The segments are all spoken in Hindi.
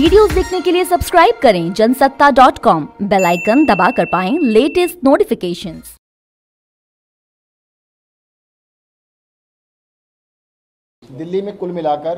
वीडियोस देखने के लिए सब्सक्राइब करें जनसत्ता.com, बेल आइकन दबाकर पाएं लेटेस्ट नोटिफिकेशंस। दिल्ली में कुल मिलाकर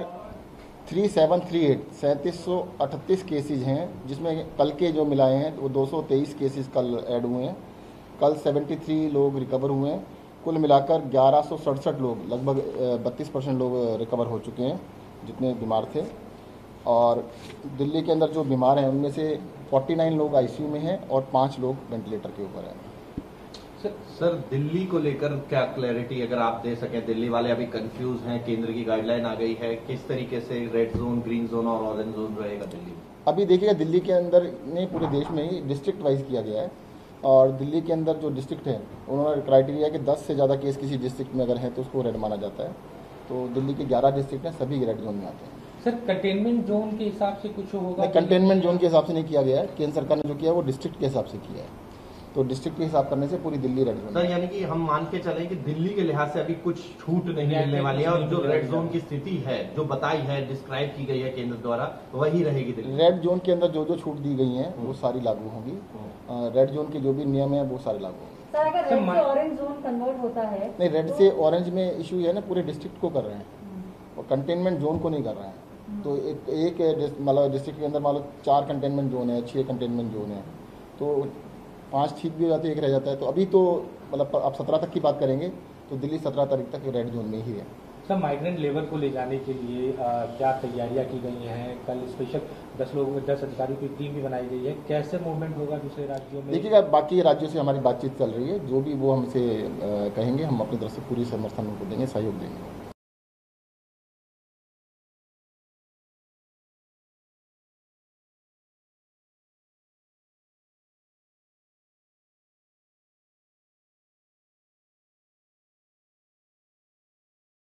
3738 केसेज हैं, जिसमें कल के जो मिलाए हैं वो 223 केसेस कल ऐड हुए हैं। कल 73 लोग रिकवर हुए हैं। कुल मिलाकर 1167 लोग, लगभग 32% लोग रिकवर हो चुके हैं जितने बीमार थे। और दिल्ली के अंदर जो बीमार हैं उनमें से 49 लोग आईसीयू में हैं और 5 लोग वेंटिलेटर के ऊपर हैं। सर दिल्ली को लेकर क्या क्लैरिटी अगर आप दे सकें? दिल्ली वाले अभी कंफ्यूज हैं, केंद्र की गाइडलाइन आ गई है, किस तरीके से रेड जोन, ग्रीन जोन और ऑरेंज जोन रहेगा दिल्ली में? अभी देखिएगा, दिल्ली के अंदर नहीं, पूरे देश में ही डिस्ट्रिक्ट वाइज किया गया है। और दिल्ली के अंदर जो डिस्ट्रिक्ट है उन्होंने क्राइटेरिया कि 10 से ज़्यादा केस किसी डिस्ट्रिक्ट में अगर है तो उसको रेड माना जाता है। तो दिल्ली के 11 डिस्ट्रिक्ट हैं, सभी रेड जोन में आते हैं। सर कंटेनमेंट जोन के हिसाब से कुछ होगा? नहीं, कंटेनमेंट जोन के हिसाब से नहीं किया गया है। केंद्र सरकार ने जो किया है वो डिस्ट्रिक्ट के हिसाब से किया है। तो डिस्ट्रिक्ट के हिसाब करने से पूरी दिल्ली रेड जोन। सर यानी कि हम मान के चले कि दिल्ली के लिहाज से अभी कुछ छूट नहीं मिलने वाली है, और जो रेड जोन की स्थिति है, जो बताई है, डिस्क्राइब की गई है केंद्र द्वारा, वही रहेगी दिल्ली। रेड जोन के अंदर जो जो छूट दी गई हैं वो सारी लागू होंगी। रेड जोन के जो भी नियम है वो सारे लागू होंगे। सर अगर रेड से ऑरेंज जोन कन्वर्ट होता है? नहीं, रेड से ऑरेंज में इशू है ना, पूरे डिस्ट्रिक्ट को कर रहे हैं और कंटेनमेंट जोन को नहीं कर रहे हैं। तो एक मतलब डिस्ट्रिक्ट के अंदर मान लो 4 कंटेनमेंट जोन है, 6 कंटेनमेंट जोन है, तो 5 ठीक भी हो जाते हैं, एक रह जाता है। तो अभी तो मतलब आप 17 तक की बात करेंगे तो दिल्ली 17 तारीख तक रेड जोन में ही है। सर माइग्रेंट लेबर को ले जाने के लिए क्या तैयारियां की गई हैं? कल स्पेशल 10 अधिकारियों की टीम भी बनाई गई है। कैसे मूवमेंट होगा दूसरे राज्यों में? देखिएगा, बाकी राज्यों से हमारी बातचीत चल रही है, जो भी वो हमसे कहेंगे हम अपनी तरफ से पूरी समर्थन उनको देंगे, सहयोग देंगे।